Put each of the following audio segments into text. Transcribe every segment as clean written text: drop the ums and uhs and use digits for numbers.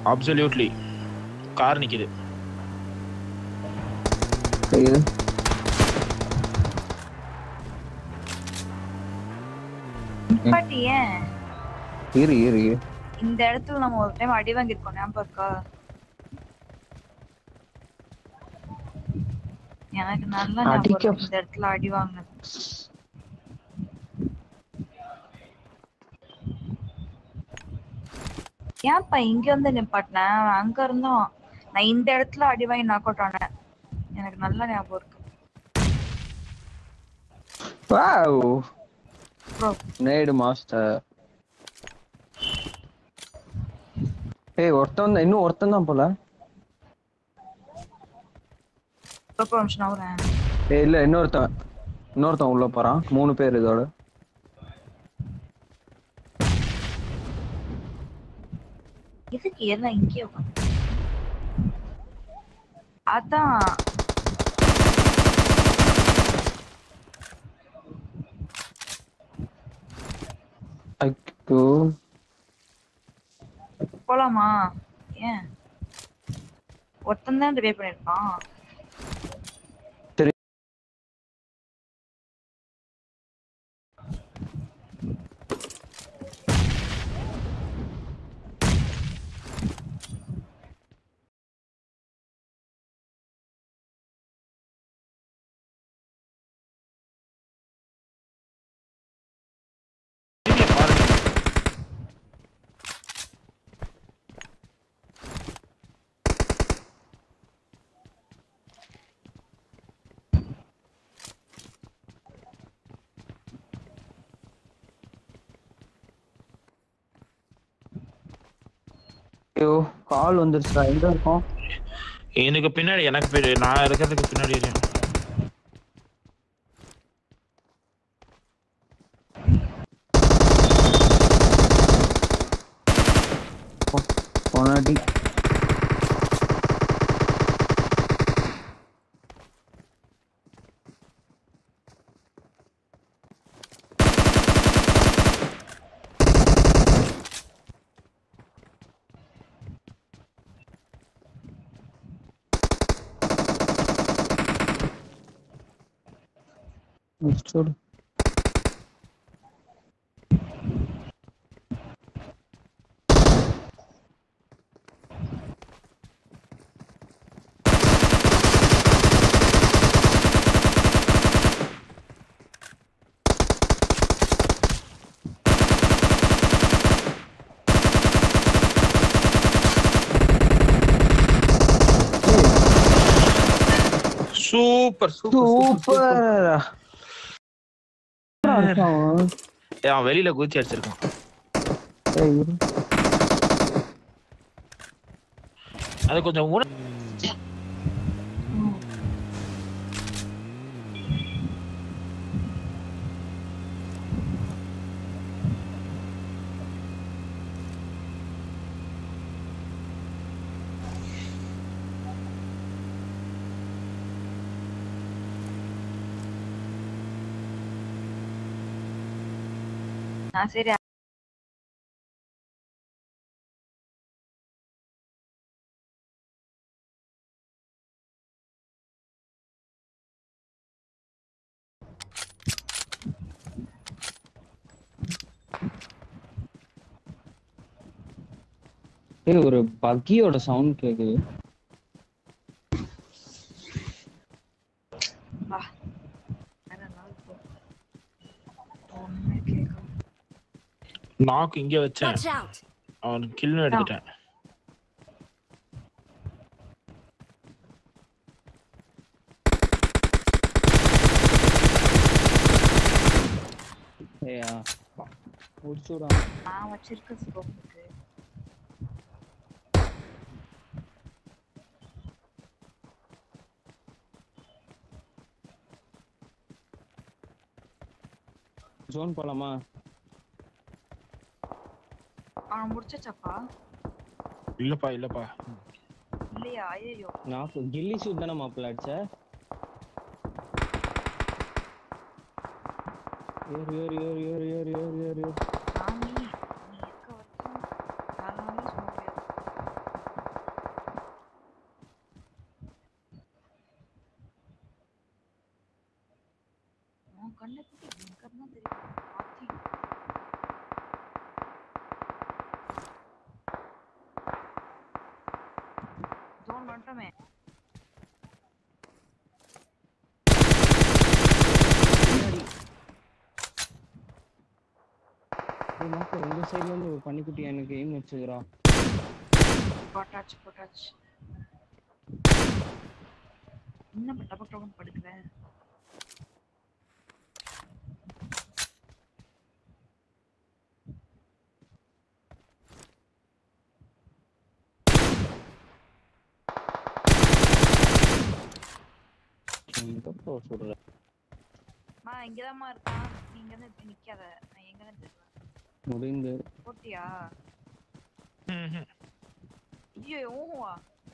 Absolutely car நிக்குது. பாட்டியே இரு இந்த இடத்துல நம்ம ஒரு டைம் அடி வாங்கிருக்கோம் ஞாபகம் இருக்கா? எனக்கு நல்லா ஞாபகம் இருக்கு இந்த இடத்துல அடி வாங்கினது. ஏன்ப்பா இங்க வந்து நிப்பாட்டினேன்? அங்க இருந்தோம் நான் இந்த இடத்துல அடி வாங்கி நாக் அவுட் ஆனேன். எனக்கு நல்லா ஞாபகம் இருக்கு. வாவ் ப்ரோ நேடு மாஸ்டர். ஏய் ஒருத்தன் இன்னும் ஒருத்தன் தான் போல. ஒரு நிமிஷம் வரேன். ஏய் இல்ல இன்னொருத்தன் உள்ள போறான். 3 பேர் இதோட. இதுக்கு எல்லாம் இங்கே உட்காந்து அதான் ஐயோ போலாமா? ஏன் ஒருத்தன் தான் ரிவே பண்ணிருப்பான். ஐயோ கால் வந்துருச்சா? எங்க இருக்கோம்? எனக்கு பின்னாடி நான் இருக்கிறதுக்கு பின்னாடி போனாடி சூடு. சூப்பர் அவன் வெளியில குதிச்சு அடிச்சிருக்கான். அது கொஞ்சம் சரி ஒரு பக்கியோட சவுண்ட் கேக்குது. நாக்கு இங்க வச்சேன். அவன் கில் எடுத்துட்டேன். ஏயா முடிச்சுடா. நான் வச்சிருக்க ஸ்கோப்புக்கு ஜோன் போலாமா? அவன் முடிச்சாப்பா? இல்லப்பா இல்லையா? ஐயோ நான் கில்லி ஷூட் தானே மாப்பிள்ள அடிச்ச. கண்ணுக்குட்டி எங்க இருந்தா தெரியும் பாத்தி ஜோன் வந்துட்டோமே இந்த சைடுல இருந்து ஒரு பன்னிக்குட்டி எனக்கு எய்ம் வச்சுக்கிறா. போட்டாச்சு என்ன டபக் படுக்குற இங்கதாம்மா இருக்கான். நீ இங்க இருந்து நிக்காத. நான் எங்க தான் தெரியும். முடிந்து போட்டியா? ஐயோ ஓஹோவா.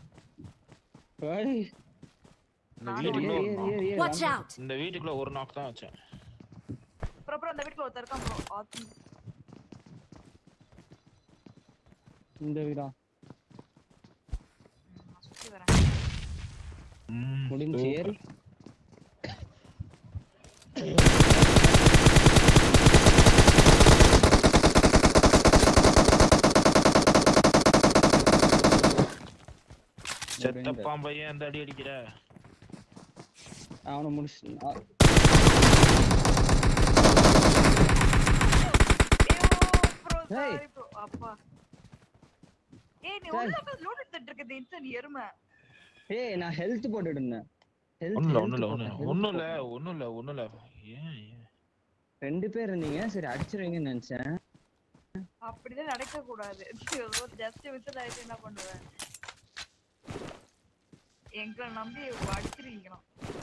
ஏய் வாட்ச் அவுட். இந்த வீட்டுக்குள்ள ஒரு நாக் தான் வச்சேன். ப்ரோ அந்த வீட்டுக்குள்ள ஒருத்தர் இருக்கான் ப்ரோ. ஆத்தி இந்த வீடா நான் சுத்தி வரேன். முடிஞ்சு ஏறு. செத்தப்பான் பையன் அந்த அடி அடிக்கிற. அவனை முடிச்சு அப்பா ஏய் நீ உள்ள லூட் எடுத்துட்டு இருக்கதே இன்சன் எருமை. ஏய் நான் ஹெல்த் போட்டுட்டு இருந்தேன். ஒண்ணும் இல்ல. ஏன் ரெண்டு பேர் இருந்தீங்க. சரி அடிச்சிருவீங்கன்னு நினைச்சேன். அப்படிதான் நடக்க கூடாது. ஜஸ்ட் விசில் ஆயிட்டு என்ன பண்ணுவேன்? எங்களை நம்பி அடிச்சிருவீங்களா?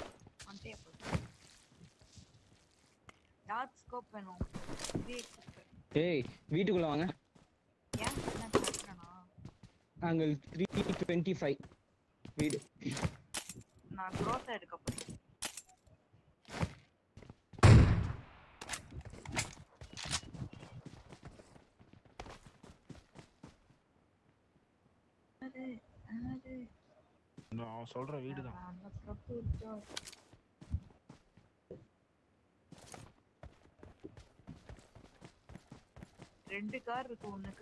டார்க் ஸ்கோப் வேணும். ஏய் வீட்டுக்குள்ள வாங்க. ஏன் என்ன பிரச்சனைனா? அங்க 325 வீடு. நான் க்ரோஸ் எடுக்க போறேன். அது நான் சொல்ற வீடு தான். அந்த ப்ரொபோஸ் ரெண்டு கார் இருக்கு உனக்கு.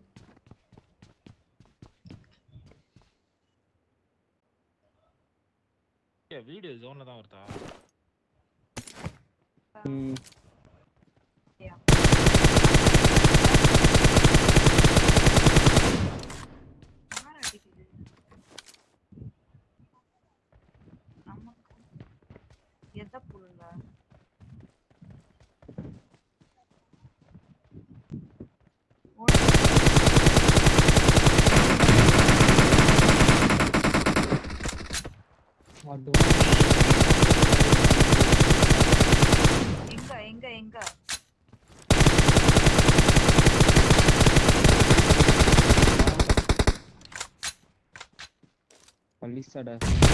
வீடியோ ஜோன்ல தான் வருதா? எத புள்ள எங்க பள்ளிசடை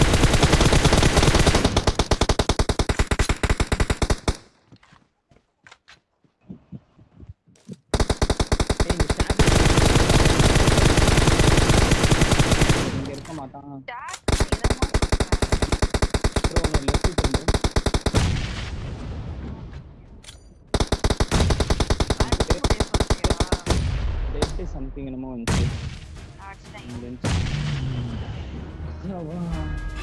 மாட்டான். சம்திங் என்னமோ வந்து